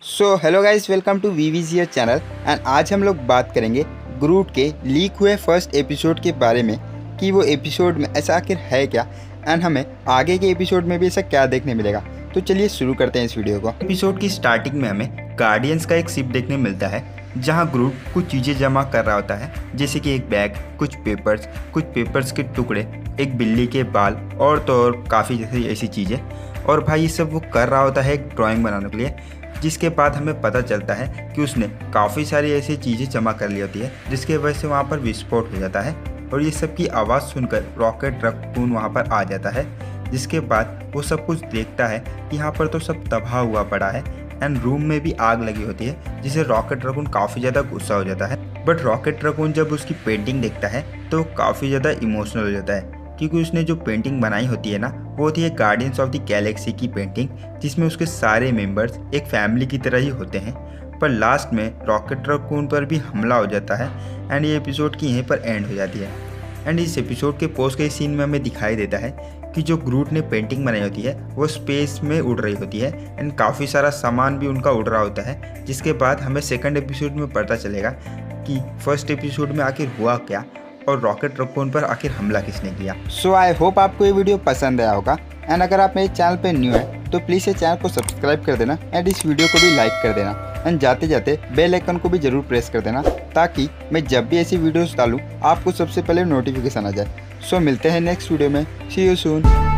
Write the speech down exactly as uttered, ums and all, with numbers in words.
So hello guys, welcome to वीवीजीयर channel and आज हम लोग बात करेंगे ग्रूट के लीक हुए फर्स्ट एपिसोड के बारे में कि वो एपिसोड में ऐसा आखिर है क्या एंड हमें आगे के एपिसोड में भी ऐसा क्या देखने मिलेगा। तो चलिए शुरू करते हैं इस वीडियो को। एपिसोड की स्टार्टिंग में हमें गार्डियंस का एक शिप देखने मिलता है जहां ग्रूट कुछ चीज़ें जमा कर रहा होता है, जैसे कि एक बैग, कुछ पेपर्स, कुछ पेपर्स के टुकड़े, एक बिल्ली के बाल और तो और काफ़ी जैसी ऐसी चीज़ें। और भाई ये सब वो कर रहा होता है एक ड्राइंग बनाने के लिए, जिसके बाद हमें पता चलता है कि उसने काफ़ी सारी ऐसी चीज़ें जमा कर ली होती है जिसके वजह से वहाँ पर विस्फोट हो जाता है। और ये सब की आवाज़ सुनकर रॉकेट रकून वहाँ पर आ जाता है, जिसके बाद वो सब कुछ देखता है कि यहाँ पर तो सब तबाह हुआ पड़ा है एंड रूम में भी आग लगी होती है, जिसे रॉकेट रकून काफ़ी ज़्यादा गुस्सा हो जाता है। बट रॉकेट रकून जब उसकी पेंटिंग देखता है तो काफ़ी ज़्यादा इमोशनल हो जाता है, क्योंकि उसने जो पेंटिंग बनाई होती है ना, वो होती है गार्डियंस ऑफ द गैलेक्सी की पेंटिंग, जिसमें उसके सारे मेंबर्स एक फैमिली की तरह ही होते हैं। पर लास्ट में रॉकेट रकून पर भी हमला हो जाता है एंड ये एपिसोड की यहीं पर एंड हो जाती है। एंड इस एपिसोड के पोस्ट के सीन में हमें दिखाई देता है कि जो ग्रूट ने पेंटिंग बनाई होती है वो स्पेस में उड़ रही होती है एंड काफ़ी सारा सामान भी उनका उड़ रहा होता है, जिसके बाद हमें सेकंड एपिसोड में पता चलेगा कि फर्स्ट एपिसोड में आखिर हुआ क्या और रॉकेट रकून पर आखिर हमला किसने किया। सो आई होप आपको ये वीडियो पसंद आया होगा एंड अगर आप मेरे चैनल पे न्यू है तो प्लीज़ ये चैनल को सब्सक्राइब कर देना एंड इस वीडियो को भी लाइक कर देना एंड जाते जाते बेल आइकन को भी ज़रूर प्रेस कर देना, ताकि मैं जब भी ऐसी वीडियोस डालूँ आपको सबसे पहले नोटिफिकेशन आ जाए। सो मिलते हैं नेक्स्ट वीडियो में। See you soon.